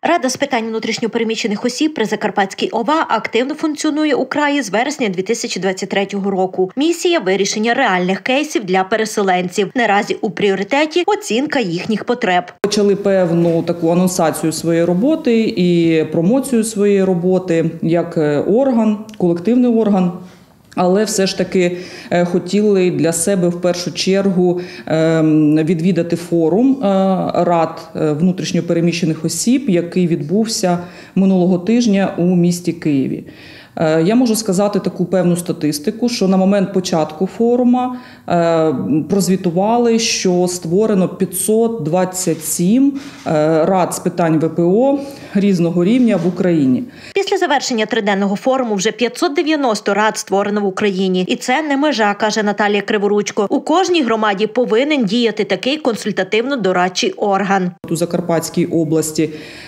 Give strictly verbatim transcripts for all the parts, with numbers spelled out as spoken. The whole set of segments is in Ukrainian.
Рада з питань внутрішньопереміщених осіб при Закарпатській ОВА активно функціонує у краї з вересня дві тисячі двадцять третього року. Місія – вирішення реальних кейсів для переселенців. Наразі у пріоритеті – оцінка їхніх потреб. Почали певну таку анонсацію своєї роботи і промоцію своєї роботи як орган, колективний орган. Але все ж таки хотіли для себе в першу чергу відвідати форум рад внутрішньопереміщених осіб, який відбувся минулого тижня у місті Києві. Я можу сказати таку певну статистику, що на момент початку форуму прозвітували, що створено п'ятсот двадцять сім рад з питань ве пе о різного рівня в Україні. Після завершення триденного форуму вже п'ятсот дев'яносто рад створено в Україні. І це не межа, каже Наталія Криворучко. У кожній громаді повинен діяти такий консультативно-дорадчий орган. У Закарпатській області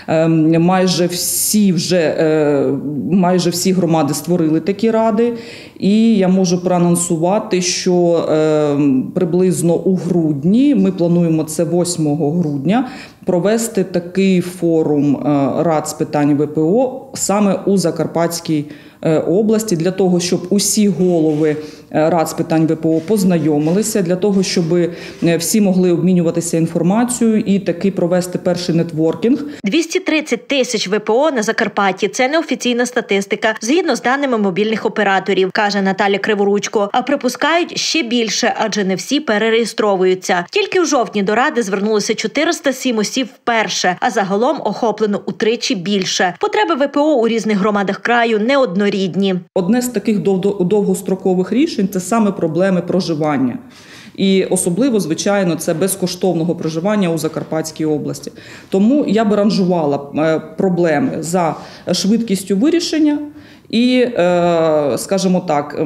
майже всі вже майже всі громади створили такі ради. І я можу проанонсувати, що приблизно у грудні, ми плануємо це восьмого грудня, провести такий форум рад з питань ве пе о саме у Закарпатській області, для того, щоб усі голови рад з питань ве пе о познайомилися, для того, щоб всі могли обмінюватися інформацією і таки провести перший нетворкінг. двісті тридцять тисяч ве пе о на Закарпатті – це неофіційна статистика, згідно з даними мобільних операторів, каже Наталя Криворучко. А припускають ще більше, адже не всі перереєстровуються. Тільки в жовтні до Ради звернулося чотириста сім осіб вперше, а загалом охоплено утричі більше. Потреби ве пе о у різних громадах краю неоднорідні. Одне з таких довгострокових рішень – це саме проблеми проживання. І особливо, звичайно, це безкоштовного проживання у Закарпатській області. Тому я би ранжувала проблеми за швидкістю вирішення і, скажімо так,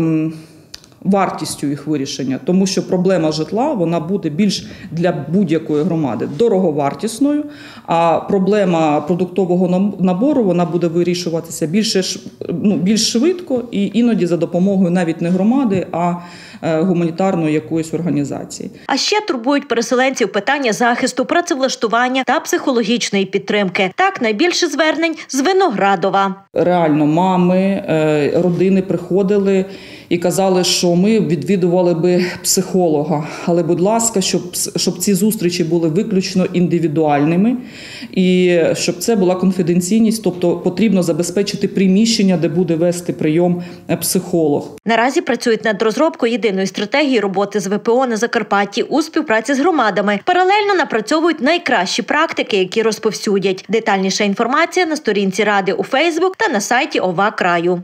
вартістю їх вирішення. Тому що проблема житла, вона буде більш для будь-якої громади дороговартісною, а проблема продуктового набору, вона буде вирішуватися більше, ну, більш швидко і іноді за допомогою навіть не громади, а гуманітарної якоїсь організації. А ще турбують переселенців питання захисту, працевлаштування та психологічної підтримки. Так, найбільше звернень з Виноградова. Реально мами, родини приходили і казали, що ми відвідували би психолога. Але, будь ласка, щоб, щоб ці зустрічі були виключно індивідуальними і щоб це була конфіденційність, тобто потрібно забезпечити приміщення, де буде вести прийом психолог. Наразі працюють над розробкою єдиної стратегії роботи з ве пе о на Закарпатті у співпраці з громадами. Паралельно напрацьовують найкращі практики, які розповсюдять. Детальніша інформація на сторінці Ради у Фейсбук та на сайті ОВА краю.